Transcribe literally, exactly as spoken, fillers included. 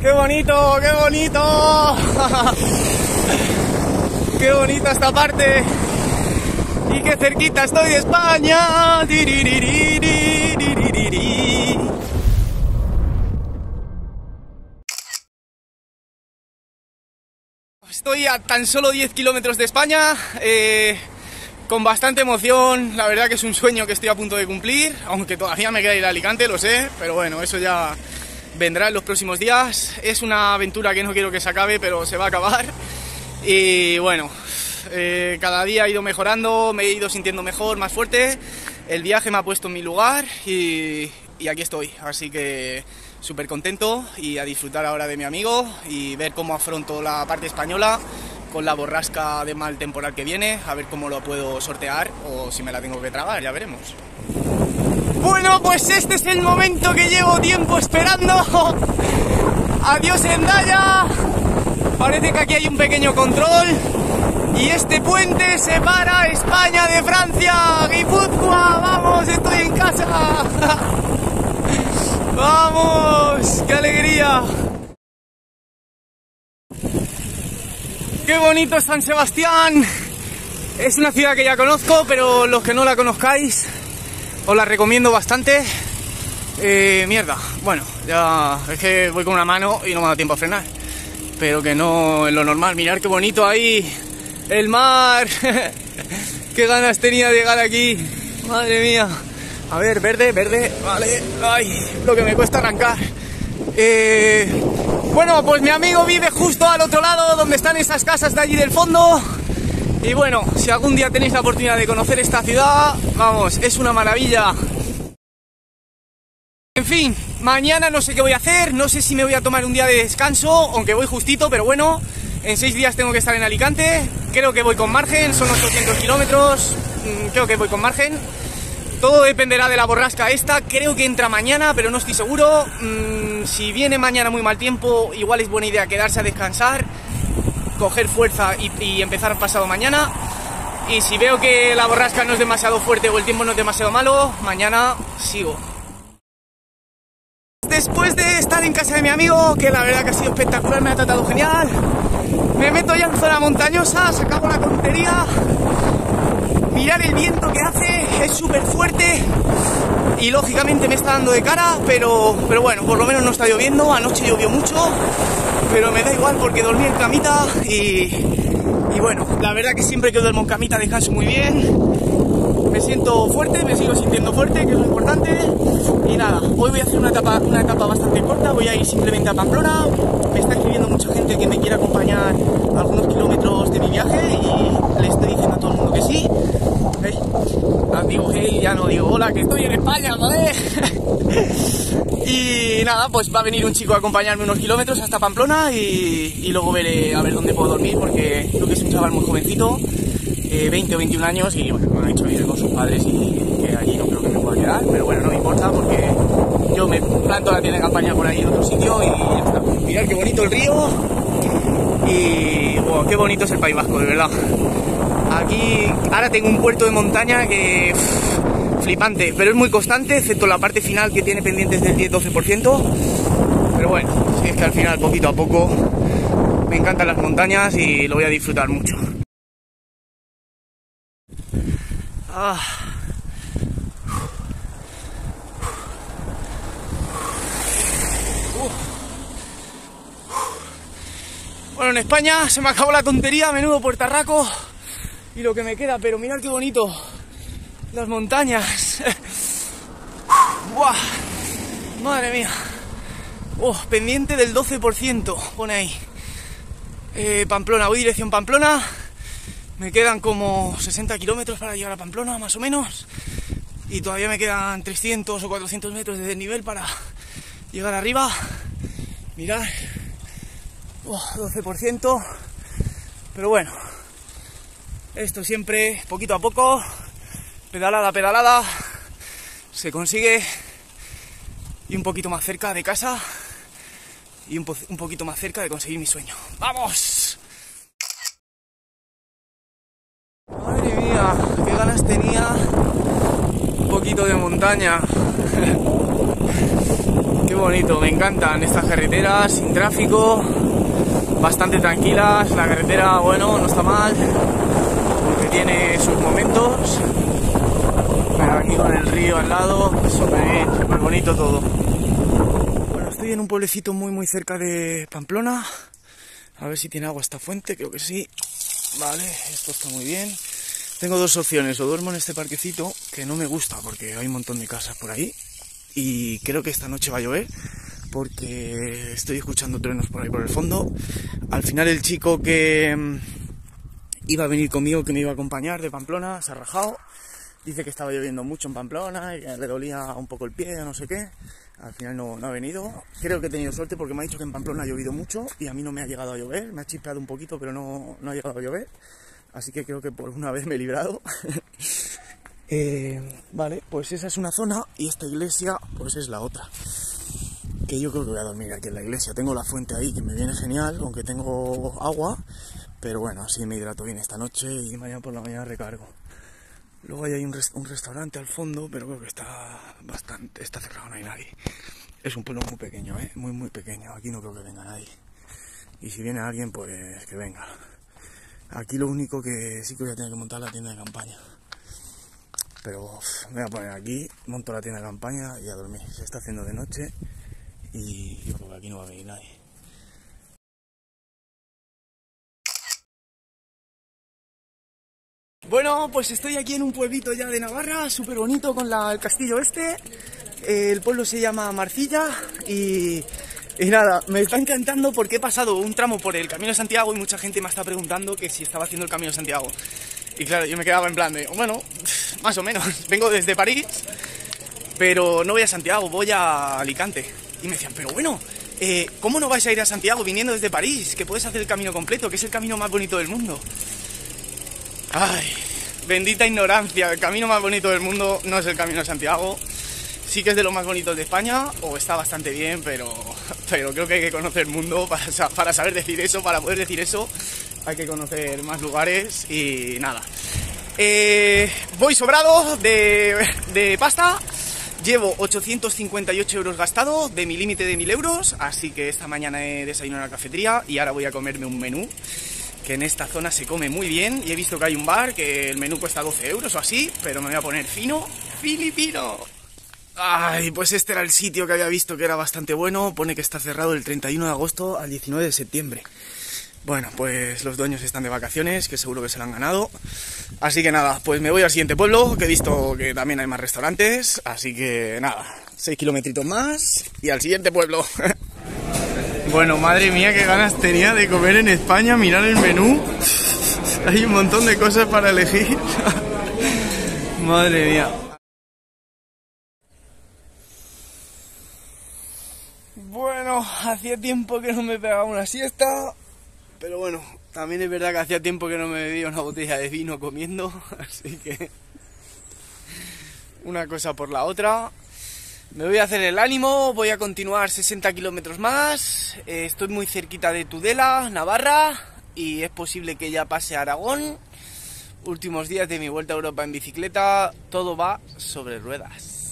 ¡Qué bonito, qué bonito! ¡Qué bonita esta parte! ¡Y qué cerquita estoy de España! Estoy a tan solo diez kilómetros de España, eh, con bastante emoción. La verdad que es un sueño que estoy a punto de cumplir, aunque todavía me queda ir a Alicante, lo sé, pero bueno, eso ya vendrá en los próximos días. Es una aventura que no quiero que se acabe, pero se va a acabar. Y bueno, eh, cada día he ido mejorando, me he ido sintiendo mejor, más fuerte. El viaje me ha puesto en mi lugar y, y aquí estoy, así que súper contento y a disfrutar ahora de mi amigo y ver cómo afronto la parte española con la borrasca de mal temporal que viene, a ver cómo lo puedo sortear o si me la tengo que tragar, ya veremos. Bueno, pues este es el momento que llevo tiempo esperando. Adiós Hendaya. Parece que aquí hay un pequeño control y este puente separa España de Francia. Guipúzcoa, vamos, estoy en casa. ¡Vamos! ¡Qué alegría! ¡Qué bonito es San Sebastián! Es una ciudad que ya conozco, pero los que no la conozcáis, os la recomiendo bastante. Eh, mierda, bueno, ya es que voy con una mano y no me da tiempo a frenar. Pero que no es lo normal. Mirad qué bonito ahí, el mar. ¡Qué ganas tenía de llegar aquí! ¡Madre mía! A ver, verde, verde, vale, ay, lo que me cuesta arrancar. Eh, bueno, pues mi amigo vive justo al otro lado, donde están esas casas de allí del fondo. Y bueno, si algún día tenéis la oportunidad de conocer esta ciudad, vamos, es una maravilla. En fin, mañana no sé qué voy a hacer, no sé si me voy a tomar un día de descanso, aunque voy justito, pero bueno, en seis días tengo que estar en Alicante. Creo que voy con margen, son ochocientos kilómetros, creo que voy con margen. Todo dependerá de la borrasca esta, creo que entra mañana, pero no estoy seguro. Mm, si viene mañana muy mal tiempo, igual es buena idea quedarse a descansar, coger fuerza y, y empezar pasado mañana. Y si veo que la borrasca no es demasiado fuerte o el tiempo no es demasiado malo, mañana sigo. Después de estar en casa de mi amigo, que la verdad que ha sido espectacular, me ha tratado genial, me meto ya en zona montañosa, sacamos la tontería. Mirar el viento que hace, es súper fuerte y lógicamente me está dando de cara, pero, pero bueno, por lo menos no está lloviendo. Anoche llovió mucho, pero me da igual porque dormí en camita y, y bueno, la verdad que siempre que duermo en camita descanso muy bien. Me siento fuerte, me sigo sintiendo fuerte, que es lo importante. Y nada, hoy voy a hacer una etapa, una etapa bastante corta, voy a ir simplemente a Pamplona. Me está escribiendo mucha gente que me quiere acompañar a algunos kilómetros de mi viaje y le estoy diciendo a todo el mundo que sí. Hey, digo hey, ya no digo hola, que estoy en España, joder. Y nada, pues va a venir un chico a acompañarme unos kilómetros hasta Pamplona y, y luego veré a ver dónde puedo dormir, porque creo que es un chaval muy jovencito, eh, veinte o veintiún años, y bueno, me ha dicho ir con sus padres y que allí no creo que me pueda quedar, pero bueno, no me importa porque yo me planto la tienda de campaña por ahí en otro sitio y ya está. Mirad qué bonito el río y wow, qué bonito es el País Vasco, de verdad. Aquí ahora tengo un puerto de montaña que pff, flipante, pero es muy constante, excepto la parte final que tiene pendientes del diez doce por ciento. Pero bueno, sí, es que al final poquito a poco me encantan las montañas y lo voy a disfrutar mucho. Ah. Bueno, en España se me acabó la tontería, menudo puertarraco y lo que me queda, pero mirad qué bonito las montañas. ¡Buah! Madre mía. Oh, pendiente del doce por ciento, pone ahí. Eh, Pamplona, voy dirección Pamplona. Me quedan como sesenta kilómetros para llegar a Pamplona, más o menos. Y todavía me quedan trescientos o cuatrocientos metros de desnivel para llegar arriba. Mirad. Oh, doce por ciento. Pero bueno, esto siempre, poquito a poco, pedalada a pedalada, se consigue. Y un poquito más cerca de casa. Y un, po un poquito más cerca de conseguir mi sueño. ¡Vamos! Madre mía, qué ganas tenía un poquito de montaña. Qué Qué bonito, me encantan estas carreteras sin tráfico, bastante tranquilas. La carretera, bueno, no está mal, porque tiene sus momentos, pero aquí con el río al lado, súper bien, súper bonito todo. Bueno, estoy en un pueblecito muy muy cerca de Pamplona. A ver si tiene agua esta fuente, creo que sí. Vale, esto está muy bien. Tengo dos opciones, o duermo en este parquecito, que no me gusta porque hay un montón de casas por ahí, y creo que esta noche va a llover, porque estoy escuchando truenos por ahí por el fondo. Al final el chico que iba a venir conmigo, que me iba a acompañar de Pamplona, se ha rajado. Dice que estaba lloviendo mucho en Pamplona y que le dolía un poco el pie, no sé qué. Al final no, no ha venido. Creo que he tenido suerte porque me ha dicho que en Pamplona ha llovido mucho y a mí no me ha llegado a llover. Me ha chispeado un poquito, pero no, no ha llegado a llover. Así que creo que por una vez me he librado. eh, vale, pues esa es una zona y esta iglesia pues es la otra. Que yo creo que voy a dormir aquí en la iglesia. Tengo la fuente ahí que me viene genial, aunque tengo agua. Pero bueno, así me hidrato bien esta noche y mañana por la mañana recargo. Luego hay un, rest un restaurante al fondo, pero creo que está bastante, está cerrado, no hay nadie. Es un pueblo muy pequeño, ¿eh? Muy muy pequeño, aquí no creo que venga nadie. Y si viene alguien, pues que venga. Aquí lo único que sí que voy a tener que montar la tienda de campaña. Pero uf, me voy a poner aquí, monto la tienda de campaña y a dormir. Se está haciendo de noche y yo creo que aquí no va a venir nadie. Bueno, pues estoy aquí en un pueblito ya de Navarra, súper bonito con la, el castillo este. El pueblo se llama Marcilla y, y nada, me está encantando porque he pasado un tramo por el Camino de Santiago y mucha gente me está preguntando que si estaba haciendo el Camino de Santiago. Y claro, yo me quedaba en plan de, bueno, más o menos, vengo desde París, pero no voy a Santiago, voy a Alicante. Y me decían, pero bueno, eh, ¿cómo no vais a ir a Santiago viniendo desde París? Que puedes hacer el camino completo, que es el camino más bonito del mundo. Ay, bendita ignorancia, el camino más bonito del mundo no es el Camino de Santiago. Sí que es de los más bonitos de España, o está bastante bien, pero, pero creo que hay que conocer el mundo para, para saber decir eso, para poder decir eso. Hay que conocer más lugares y nada. Eh, voy sobrado de, de pasta. Llevo ochocientos cincuenta y ocho euros gastados de mi límite de mil euros, así que esta mañana he desayunado en la cafetería y ahora voy a comerme un menú, que en esta zona se come muy bien, y he visto que hay un bar que el menú cuesta doce euros o así, pero me voy a poner fino, filipino. Ay, pues este era el sitio que había visto que era bastante bueno, pone que está cerrado del treinta y uno de agosto al diecinueve de septiembre. Bueno, pues los dueños están de vacaciones, que seguro que se lo han ganado. Así que nada, pues me voy al siguiente pueblo, que he visto que también hay más restaurantes, así que nada, seis kilometritos más y al siguiente pueblo. Bueno, madre mía, qué ganas tenía de comer en España, mirar el menú. Hay un montón de cosas para elegir. Madre mía. Bueno, hacía tiempo que no me pegaba una siesta, pero bueno, también es verdad que hacía tiempo que no me bebía una botella de vino comiendo, así que una cosa por la otra. Me voy a hacer el ánimo, voy a continuar sesenta kilómetros más, eh, estoy muy cerquita de Tudela, Navarra, y es posible que ya pase a Aragón. Últimos días de mi vuelta a Europa en bicicleta, todo va sobre ruedas.